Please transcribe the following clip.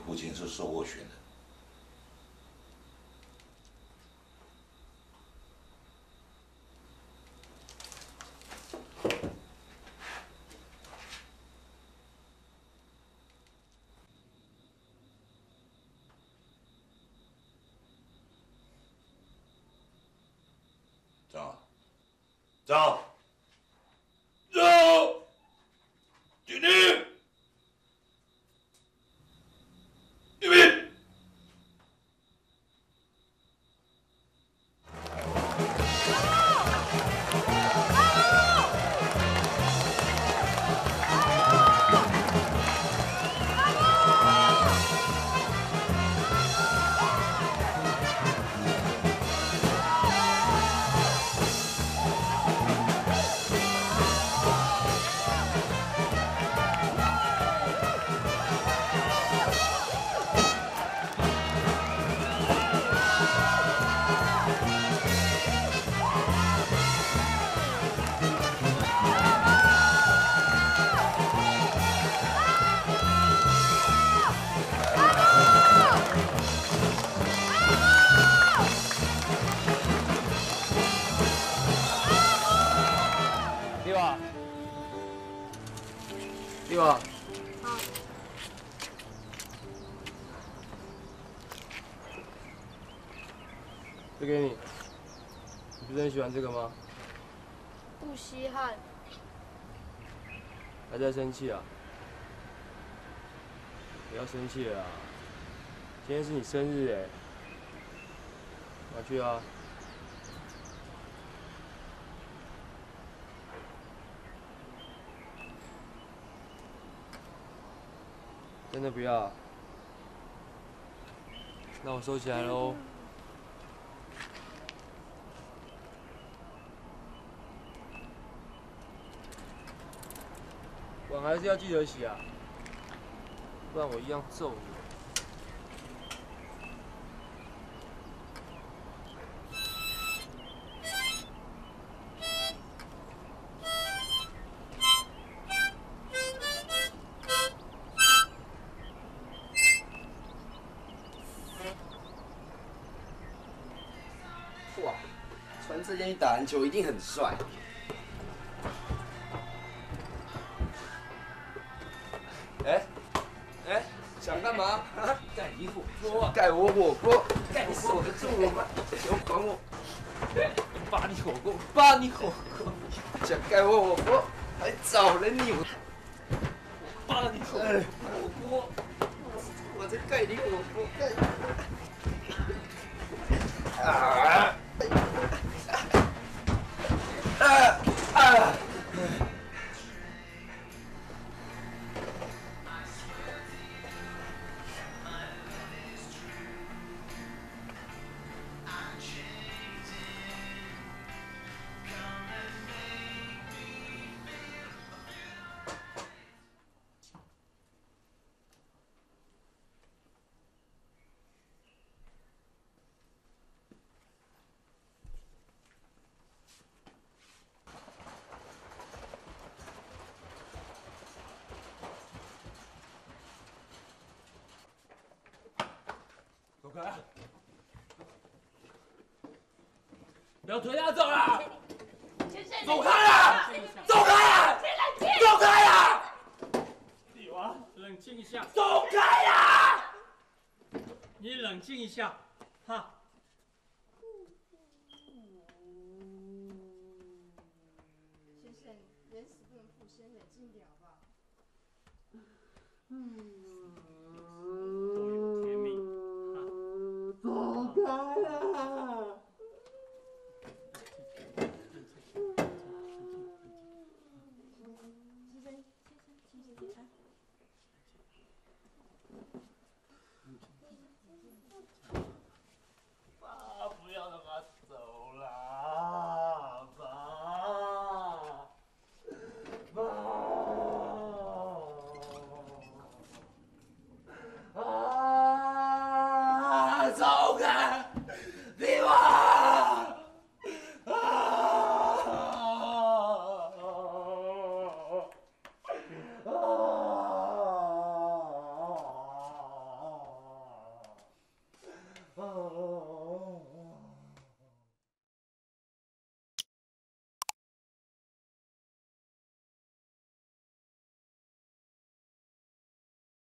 父亲是受过选的。走，走，走，敬礼，预备。 对吧？ 好。 这给你，你不是很喜欢这个吗？ 不稀罕。 还在生气啊？不要生气了啊！今天是你生日哎，拿去啊！真的不要？那我收起来喽。碗还是要记得洗啊，不然我一样揍你。 哇，穿这件去打篮球一定很帅。哎，想干嘛？啊？ 盖你火锅！ 盖我火锅！盖死我的住吗？有管我？ 扒你火锅！扒你火锅！ 想盖我火锅，还找人你？ 扒你火锅！ 我在盖你火锅！盖！啊！ 走开！不要推他走了！走开啊！走开啊！走开啊！ 帝王，冷静一下。 走开啊！ 你冷静一下，哈。 先生，人死不能复生，冷静点好不好？ 都有天命，哈。 走开啊！